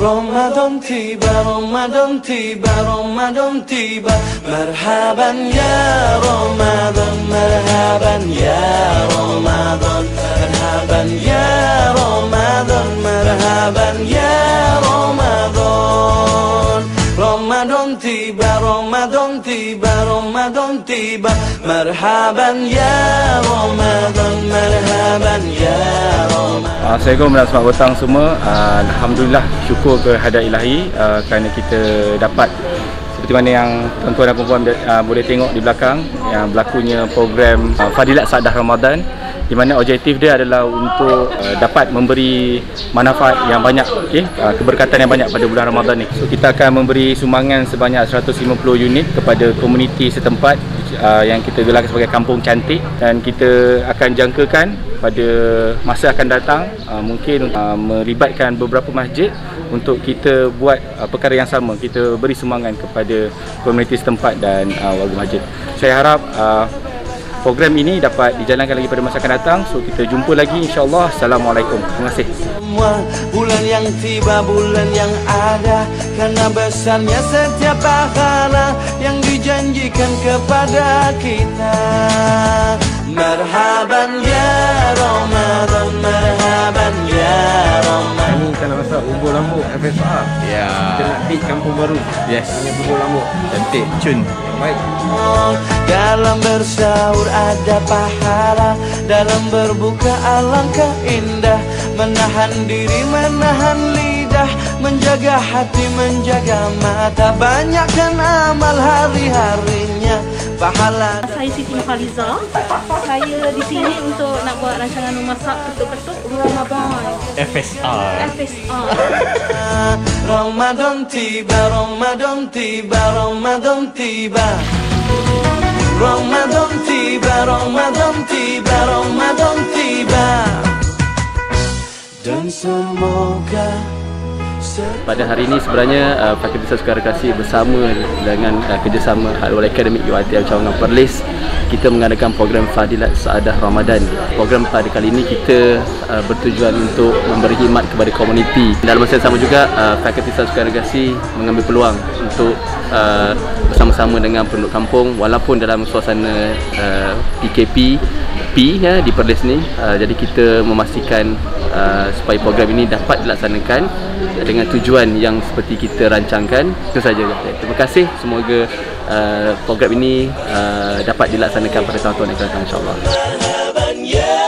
Ramadan tiba, Ramadan tiba, Ramadan tiba. Marhaban ya Ramadan, marhaban ya Ramadan, marhaban ya Ramadan, marhaban ya Ramadan. Ramadan tiba, Ramadan tiba, Ramadan tiba. Marhaban ya Ramadan, marhaban ya Ramadan. Assalamualaikum dan selamat petang semua. Alhamdulillah, syukur kehadirat Ilahi kerana kita dapat seperti mana yang tuan-tuan dan puan-puan boleh tengok di belakang yang berlakunya program Fadilat Saadah Ramadan, di mana objektif dia adalah untuk dapat memberi manfaat yang banyak, keberkatan yang banyak pada bulan Ramadan ni. So, kita akan memberi sumbangan sebanyak 150 unit kepada komuniti setempat yang kita gelarkan sebagai Kampung Cantik, dan kita akan jangkakan pada masa akan datang mungkin melibatkan beberapa masjid untuk kita buat perkara yang sama, kita beri sumbangan kepada komuniti setempat dan warga masjid. Saya harap program ini dapat dijalankan lagi pada masa akan datang. So, kita jumpa lagi insya-Allah. Assalamualaikum. Terima kasih. Bulan yang tiba, bulan yang ada, karena besarnya setiap pahala yang dijanjikan kepada kita. Marhaban ya Ramadan, marhaban ya Ramadan. Ini kalau masuk Bubur Lambuk FSR. Ya. Kita nak beat kampung baru. Yes. Ini Bubur Lambuk. Cantik, cun. Baik. Dalam bersahur ada pahala, dalam berbuka alangkah indah. Menahan diri, menahan lidah, menjaga hati, menjaga mata. Banyakkan amal hari-harinya, pahala. Saya Siti Nurhaliza. Saya di sini untuk nak buat rancangan memasak ketuk-ketuk Ramadan. FSR. Ramadan tiba, Ramadan tiba, Ramadan tiba. Ramadan tiba, Ramadan tiba, Ramadan tiba. Dan semoga pada hari ini sebenarnya Fakulti Sastra Rekreasi bersama dengan kerjasama Harul Akademik UiTM Cawangan Perlis, kita mengadakan program Fadilat Saadah Ramadan. Program pada kali ini kita bertujuan untuk memberi khidmat kepada komuniti. Dalam masa yang sama juga Fakulti Sastra Rekreasi mengambil peluang untuk bersama-sama dengan penduduk kampung walaupun dalam suasana PKP di Perlis ni. Jadi kita memastikan supaya program ini dapat dilaksanakan dengan tujuan yang seperti kita rancangkan. Itu saja. Terima kasih. Semoga program ini dapat dilaksanakan pada tahun-tahun yang akan datang, insya-Allah.